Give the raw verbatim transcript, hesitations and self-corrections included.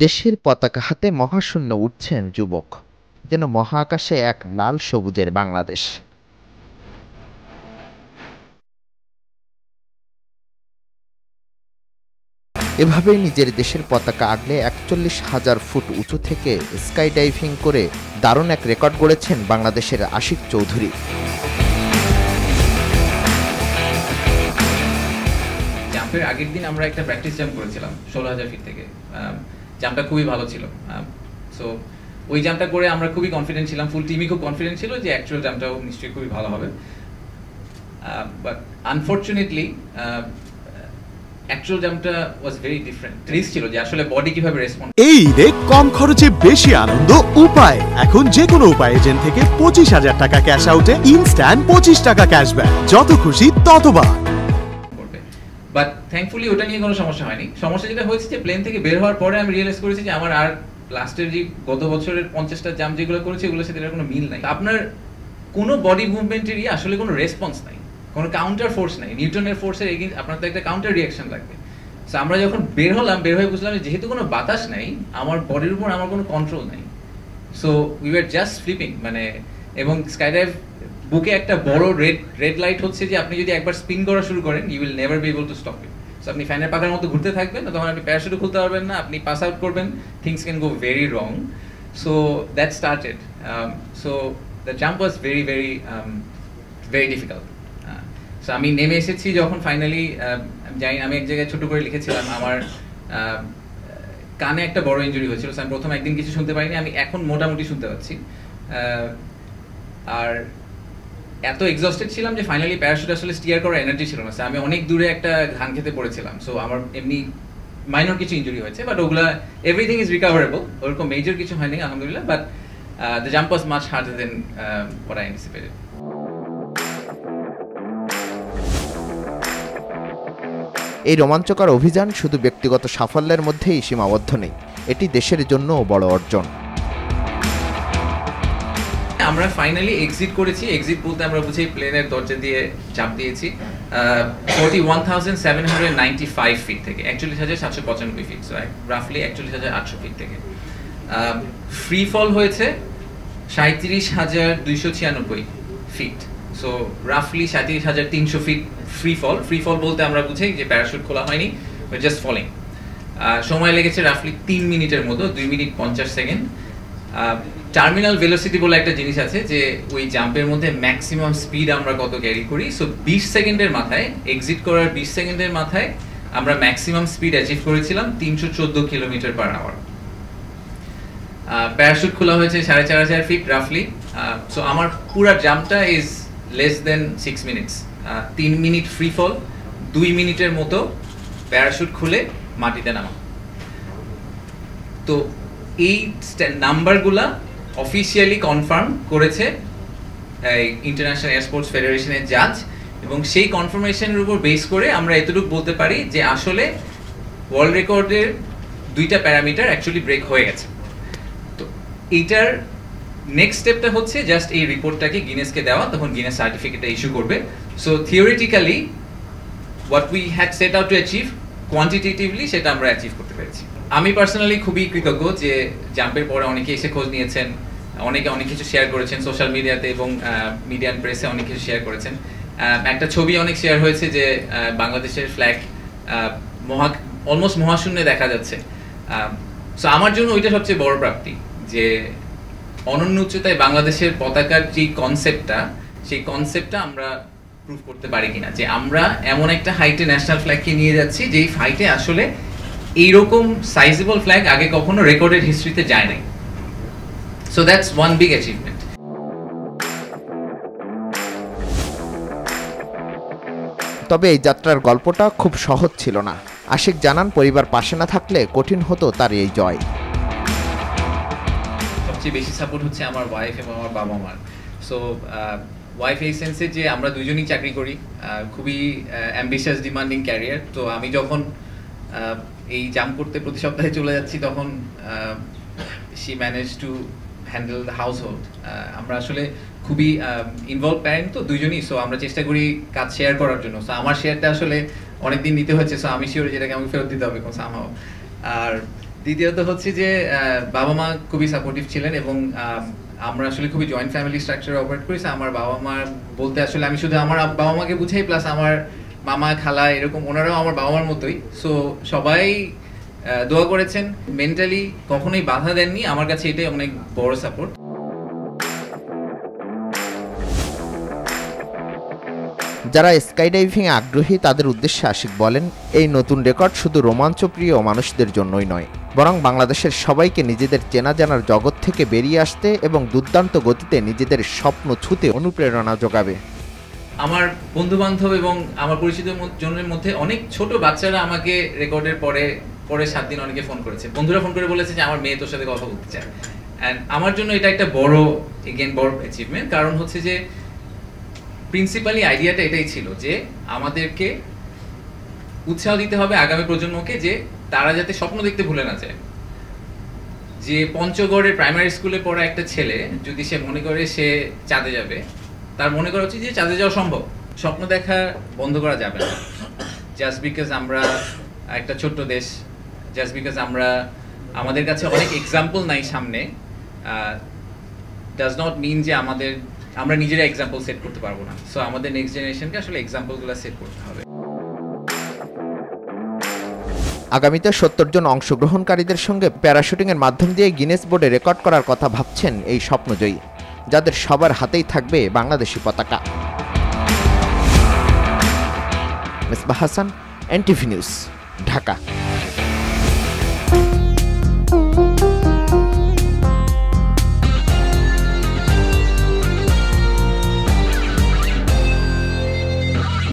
দেশের পতাকা হাতে মহাশূন্যে উঠছেন যুবক, যেন মহাকাশে এক লাল সবুজের বাংলাদেশ। এভাবেই নিজের দেশের পতাকা আগলে একচল্লিশ হাজার ফুট উঁচু থেকে স্কাই ডাইভিং করে দারুণ এক রেকর্ড গড়েছেন বাংলাদেশের আশিক চৌধুরী। জাম্পের আগের দিন আমরা একটা প্র্যাকটিস জাম্প করেছিলাম ষোলো হাজার ফিট থেকে। জাম্পটা খুবই ভালো ছিল। সো ওই জাম্পটা করে আমরা খুবই কনফিডেন্ট ছিলাম, ফুল টিমই খুব কনফিডেন্ট ছিল যে অ্যাকচুয়াল জাম্পটাও নিশ্চয়ই খুবই ভালো হবে। বাট আনফর্চুনেটলি অ্যাকচুয়াল জাম্পটা ওয়াজ ভেরি ডিফারেন্ট। রিস্ক ছিল যে আসলে বডি কিভাবে রেসপন্ড। এই ঈদে কম খরচে বেশি আনন্দ উপায়। এখন যে কোনো উপায় এজেন্ট থেকে পঁচিশ হাজার টাকা ক্যাশ আউটে ইনস্ট্যান্ট পঁচিশ টাকা ক্যাশব্যাক, যত খুশি ততবার। বাট থ্যাঙ্কফুলি ওটা নিয়ে কোনো সমস্যা হয়নি। সমস্যা যেটা হয়েছে যে প্লেন থেকে বের হওয়ার পরে আমি রিয়েলাইজ করেছি যে আমার আর লাস্টের যে গত বছরের পঞ্চাশটা জাম্প যেগুলো করেছি ওগুলোর সাথে এটার কোনো মিল নাই। আপনার কোনো বডি মুভমেন্টেরই আসলে কোনো রেসপন্স নাই, কোনো কাউন্টার ফোর্স নাই। নিউটনের ফোর্সের এগেইনস্ট আপনার তো একটা কাউন্টার রিয়াকশন লাগবে। সো আমরা যখন বের হলাম, বের হয়ে বুঝলাম যে যেহেতু কোনো বাতাস নাই, আমার বডির উপর আমার কোনো কন্ট্রোল নাই। So we were just flipping মানে। এবং স্কাইডাইভ বুকে একটা বড় রেড রেড লাইট হচ্ছে যে আপনি যদি একবার স্পিন করা শুরু করেন you will never be able to stop it. So আপনি ফ্যানের পাখার মতো ঘুরতে থাকবেন, তখন আপনি প্যারাশুটও খুলতে পারবেন না, আপনি পাস আউট করবেন, things can go very wrong. So that started. So the jump was very very very difficult. So আমি নেমে এসেছি যখন ফাইনালি, জানি আমি এক জায়গায় ছোট করে লিখেছিলাম আমার কানে একটা বড় ইনজুরি হয়েছিল। আমি প্রথম একদিন কিছু শুনতে পারিনি, আমি এখন মোটামুটি শুনতে পাচ্ছি। আর এত এক্সস্টেড ছিলাম যে ফাইনালি প্যারাশুট আসলে স্টিয়ার করার এনার্জি ছিল না। আমি অনেক দূরে একটা ধান খেতে পড়েছিলাম। সো আমার এমনি মাইনর কিছু ইনজুরি হয়েছে, বাট ওগুলা এভরিথিং ইজ রিকভারেবল, ওরকম মেজর কিছু হয়নি আলহামদুলিল্লাহ। But the jump was much harder than what I anticipated. এই রোমাঞ্চকর অভিযান শুধু ব্যক্তিগত সাফল্যের মধ্যেই সীমাবদ্ধ নেই, এটি দেশের জন্যও বড় অর্জন। আমরা ফাইনালি এক্সিট করেছি। এক্সিট বলতে আমরা বুঝি প্লেনের দরজা দিয়ে চাপ দিয়েছি forty one thousand seven hundred ninety five feet থেকে, একচল্লিশ হাজার সাতশো পঁচানব্বই ফিট, সো রাফলি একচল্লিশ হাজার আটশো ফিট থেকে। ফ্রি ফল হয়েছে সাঁত্রিশ হাজার দুইশো ছিয়ানব্বই ফিট, সো রাফলি সাঁত্রিশ হাজার তিনশো feet free fall. Free fall বলতে আমরা বুঝি যে প্যারাশুট খোলা হয়নি, জাস্ট ফলিং। সময় লেগেছে রাফলি তিন মিনিটের মতো, দুই মিনিট পঞ্চাশ সেকেন্ড। টার্মিনাল ভেলোসিটি বলে একটা জিনিস আছে যে ওই জাম্পের মধ্যে ম্যাক্সিমাম স্পিড আমরা কত ক্যারি করি। সো বিশ সেকেন্ডের মাথায়, এক্সিট করার বিশ সেকেন্ডের মাথায় আমরা ম্যাক্সিমাম স্পিড অ্যাচিভ করেছিলাম তিনশো চোদ্দ কিলোমিটার পার আওয়ার। প্যারাশুট খোলা হয়েছে সাড়ে চার হাজার ফিট রাফলি। সো আমার পুরা জাম্পটা is less than six minutes. তিন মিনিট ফ্রি ফল, দুই মিনিটের মতো প্যারাশুট খুলে মাটিতে নামা। তো এই নাম্বারগুলা অফিসিয়ালি কনফার্ম করেছে ইন্টারন্যাশনাল এয়ারস্পোর্টস ফেডারেশনের জাজ, এবং সেই কনফার্মেশনের উপর বেস করে আমরা এতটুকু বলতে পারি যে আসলে ওয়ার্ল্ড রেকর্ডের দুইটা প্যারামিটার অ্যাকচুয়ালি ব্রেক হয়ে গেছে। তো এইটার নেক্সট স্টেপটা হচ্ছে জাস্ট এই রিপোর্টটাকে গিনেসকে দেওয়া, তখন গিনেস সার্টিফিকেটটা ইস্যু করবে। So theoretically what we had set out to achieve, quantitatively সেটা আমরা অ্যাচিভ করতে পেরেছি। আমি পার্সোনালি খুবই কৃতজ্ঞ যে জাম্পের পরে অনেকে এসে খোঁজ নিয়েছেন, অনেকে অনেক কিছু শেয়ার করেছেন সোশ্যাল মিডিয়াতে এবং মিডিয়ান প্রেসে অনেক কিছু শেয়ার করেছেন। একটা ছবি অনেক শেয়ার হয়েছে যে বাংলাদেশের ফ্ল্যাগ মহা অলমোস্ট মহাশূন্যে দেখা যাচ্ছে। সো আমার জন্য ওইটা সবচেয়ে বড় প্রাপ্তি যে অনন্য উচ্চতায় বাংলাদেশের পতাকার যে কনসেপ্টটা, সেই কনসেপ্টটা আমরা প্রুভ করতে পারি কিনা যে আমরা এমন একটা হাইটে ন্যাশনাল ফ্ল্যাগকে নিয়ে যাচ্ছি যেই হাইটে আসলে এইরকম সাইজেবল ফ্ল্যাগ আগে কখনো রেকর্ডেড হিস্ট্রিতে যায় নাই। So that's one big achievement. তবে এই যাত্রার গল্পটা খুব সহজ ছিল না। আশিক জানান, পরিবার পাশে না থাকলে কঠিন হতো তার এই জয়। সবচেয়ে বেশি সাপোর্ট হচ্ছে আমার ওয়াইফ এবং আমার বাবা মার। সো ওয়াইফ এই সেন্সে যে আমরা দুজনেই চাকরি করি, খুবই অ্যাম্বিশাস ডিমান্ডিং ক্যারিয়ার। তো আমি যখন এই জাম্প করতে প্রতি সপ্তাহে চলে যাচ্ছি তখন she manage to handle the household. আমরা আসলে খুবই ইনভলভ প্যারেন্ট তো দুইজনই, সো আমরা চেষ্টা করি কাজ শেয়ার করার জন্য। সো আমার শেয়ারটা আসলে অনেকদিন নিতে হচ্ছে, সো আমি শিওর যেটাকে আমাকে ফেরত দিতে হবে সামহাও। আর দ্বিতীয়ত হচ্ছে যে বাবা মা খুবই সাপোর্টিভ ছিলেন এবং আমরা আসলে খুবই জয়েন্ট ফ্যামিলি স্ট্রাকচারে অপারেট করেছি। আমার বাবা মা বলতে আসলে আমি শুধু আমার বাবা মাকে বুঝাই, প্লাস আমার মামা খালা এরকম ওনারাও আমার বাবা মার মতোই। সো সবাই দোয়া করেছেন, মেন্টালি কখনোই বাধা দেননি। আমার কাছে এটাই অনেক বড় সাপোর্ট। যারা স্কাইডাইভিং এ আগ্রহী তাদের উদ্দেশ্যে আশিক বলেন, এই নতুন রেকর্ড শুধু রোমাঞ্চপ্রিয় মানুষদের জন্যই নয়, বরং বাংলাদেশের সবাইকে নিজেদের চেনা জানার জগৎ থেকে বেরিয়ে আসতে এবং দুর্দান্ত গতিতে নিজেদের স্বপ্ন ছুঁতে অনুপ্রেরণা যোগাবে। আমার বন্ধু বান্ধব এবং আমার পরিচিত জনের মধ্যে অনেক ছোট বাচ্চারা আমাকে রেকর্ডের পরে পরে সাত দিন অনেকে ফোন করেছে, বন্ধুরা ফোন করে বলেছে যে আমার মেয়ে তোর সাথে কথা বলতে চায়। অ্যান্ড আমার জন্য এটা একটা বড় এগেন বড় অ্যাচিভমেন্ট, কারণ হচ্ছে যে প্রিন্সিপালি আইডিয়াটা এটাই ছিল যে আমাদেরকে উৎসাহ দিতে হবে আগামী প্রজন্মকে, যে তারা যাতে স্বপ্ন দেখতে ভুলে না যায়। যে পঞ্চগড়ের প্রাইমারি স্কুলে পড়া একটা ছেলে যদি সে মনে করে সে চাঁদে যাবে, তার মনে করা উচিত যে চাঁদে যাওয়া সম্ভব। স্বপ্ন দেখা বন্ধ করা যাবে না জাস্ট বিকজ আমরা একটা ছোট্ট দেশ, জাস্ট বিকজ আমরা আমাদের কাছে অনেক এক্সাম্পল নাই সামনে, ডাজ নট মিন যে আমাদের আমরা নিজেরা এক্সাম্পল সেট করতে পারবো না। সো আমাদের নেক্সট জেনারেশনকে আসলে এক্সাম্পলগুলো সেট করতে হবে। আগামীতে সত্তর জন অংশগ্রহণকারীদের সঙ্গে প্যারাশুটিং এর মাধ্যম দিয়ে গিনেস বোর্ডে রেকর্ড করার কথা ভাবছেন এই স্বপ্নজয়ী, যাদের সবার হাতেই থাকবে বাংলাদেশি পতাকা। Misbah Hasan, NTV news, Dhaka.